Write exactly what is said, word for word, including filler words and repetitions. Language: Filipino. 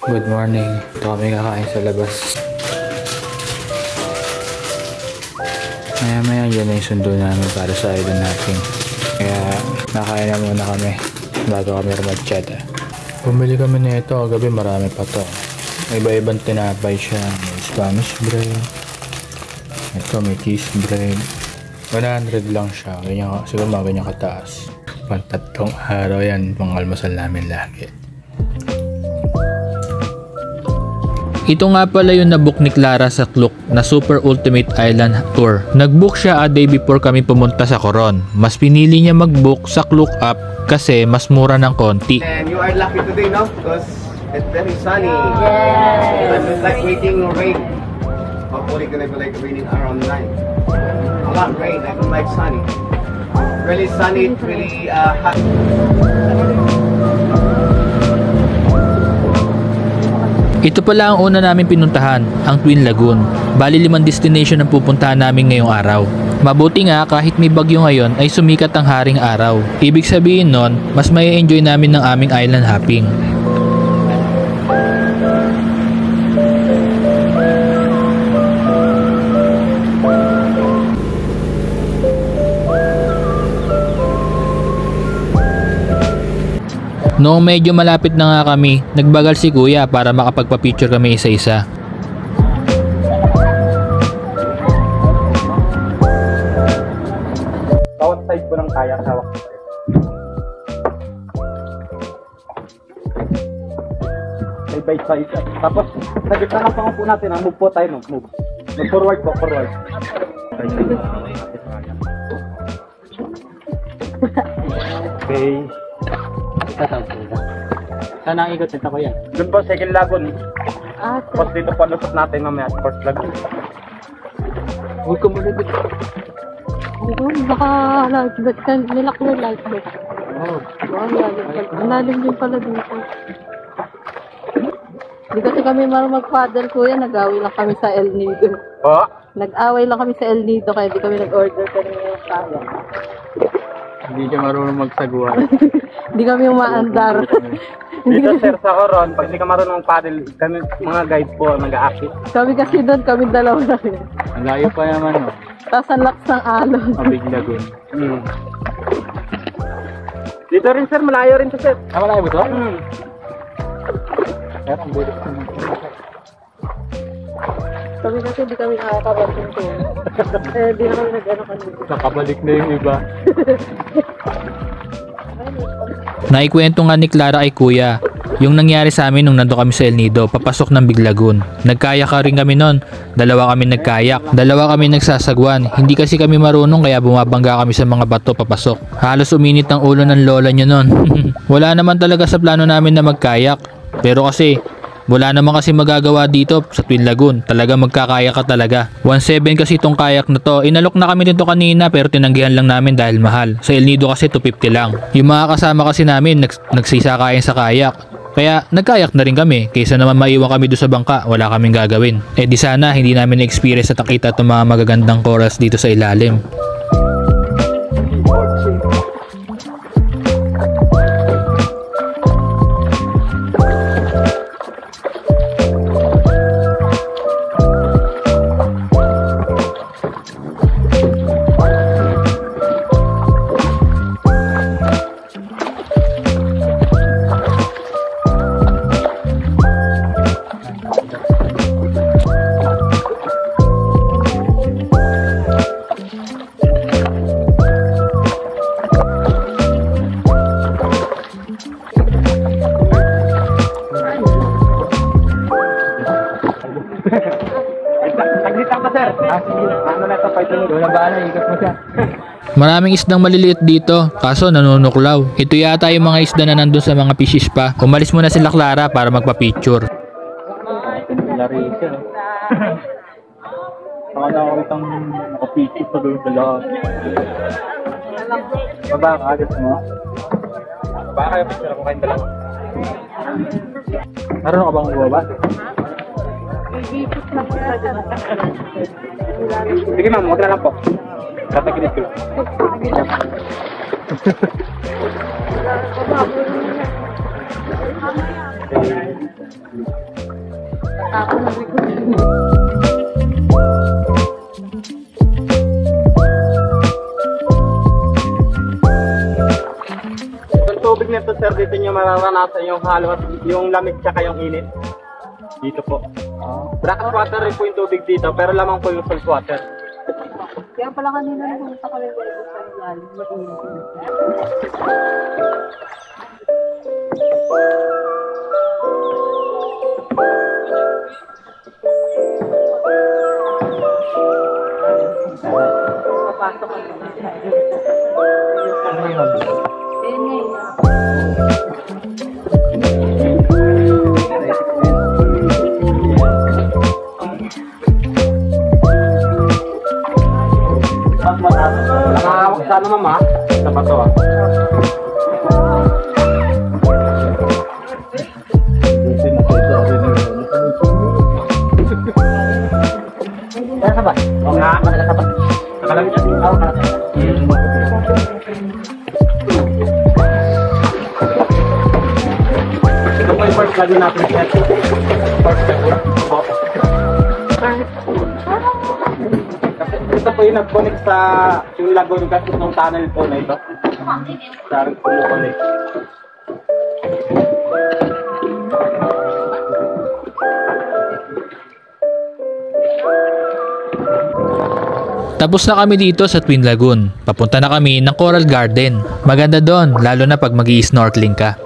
Good morning. Ito kami kakain sa labas. Maya maya yun na yung sundo namin para sa idol natin. Kaya nakain na muna kami bago kami mag-chat. Bumili kami na ito. Gabi marami pa to. May iba-ibang tinapay siya. May Spanish bread. Ito may cheese bread. one hundred lang siya. Ganyan, siguro mga ganyan kataas. Pantatlong araw yan. Pang almasal namin lagi. Ito nga pala yung nabook ni Clara sa Klook na Super Ultimate Island Tour. Nagbook siya a day before kami pumunta sa Coron. Mas pinili niya magbook sa Klook app kasi mas mura ng konti. And you are lucky today, no? Because it's very sunny. Yes. And it's like waiting rain. Hopefully gonna be like raining around nine. I want rain. I don't like sunny. Really sunny. It's really uh, hot. Ito pala ang una namin pinuntahan, ang Twin Lagoon. Bali limang destination ang pupuntahan namin ngayong araw. Mabuti nga kahit may bagyo ngayon ay sumikat ang haring araw. Ibig sabihin nun, mas may enjoy namin ng aming island hopping. Noong medyo malapit na nga kami, nagbagal si Kuya para makapagpa-picture kami isa-isa. Bawat side ko ng kayak hawak ko. Side by side. Tapos, sa gitna ng pangupo natin, ha? Move po tayo, no? Move. Move forward po, forward. Okay. Saan ang ikot nito ko yan? Doon po, second lagoon. Ah, Tapos dito po, lusot natin mamaya, first lagoon. Huwag ka muna dito. Doon, baka lifeboat ka, nilak na lifeboat. Oh. Ang lalim, ang lalim din pala dito. Hindi kasi kami marunong mag-paddle, kuya, nag-away lang kami sa El Nido. Po? Nag-away lang kami sa El Nido, kaya hindi kami nag-order kanina yung kaya. Hindi siya marunong magsagwa. Hindi kami umaandar. Dito sir, sa Coron, pag hindi ka marunong paddle, kami mga guide po, mag-a-akit. Kami kasi doon, kami dalawa na rin. Ang layo pa naman, no? Tapos ang lakas ng alon. Mabig lagoon. Hmm. Dito rin sir, malayo rin to sir. Ah, malayo ba ito? Hmm. Kaya ang bulit ko. Kami kasi hindi kami nakakabating ko. Eh, di na kami nag-ano kanina. Nakabalik na yung iba. Naikwento nga ni Clara kay Kuya yung nangyari sa amin nung nandun kami sa El Nido, papasok ng Big Lagoon. Nagkayak ka rin kami nun. Dalawa kami nagkayak. Dalawa kami nagsasagwan. Hindi kasi kami marunong kaya bumabangga kami sa mga bato papasok. Halos uminit ang ulo ng lola nyo nun. Wala naman talaga sa plano namin na magkayak. Pero kasi wala naman kasi magagawa dito sa Twin Lagoon. Talaga magkakaya ka talaga. one seven kasi itong kayak na to. Inalok na kami dito kanina pero tinanggihan lang namin dahil mahal. Sa El Nido kasi two fifty lang. Yung mga kasama kasi namin nags nagsisakayan sa kayak. Kaya nagkayak na rin kami. Kaysa naman maiwan kami doon sa bangka, wala kaming gagawin. Eh di sana hindi namin na-experience at nakita itong mga magagandang corals dito sa ilalim. Maraming isdang maliliit dito, kaso nanunuklaw. Ito yata yung mga isda na nandun sa mga fishes pa. Umalis muna sila Clara para magpa-picture. Larissa. Baka nakakitang nakapicture pa doon sa lahat. Baba ka, agad mo. Baka kayo picture ako kayong dalawa. Marunong ka bang bumaba? Sige ma'am, huwag na lang po. Tatagilid ko. Ako nag-record. Yung tubig nito sir, dito nyo mararanasan yung halo at yung lamig tsaka yung init. Dito po. Brackish water rin po yung tubig dito, pero lamang po yung salt water. Kaya pala kanina nung pumunta kami sa ilalim, mag-iinit. Papasok kami. Ayun nga yun. Nakahawak sana mama, sa bato ah. Kaya sa ba? Oo nga, sa ba? Nakalang niya? Oo, ito po yung first lagi natin. First lagi. Ito po yung nag-connect sa yung lagoon kasi ng tunnel po na ito. Sarang kumukunik. Tapos na kami dito sa Twin Lagoon. Papunta na kami ng Coral Garden. Maganda doon, lalo na pag mag-i-snorkeling ka.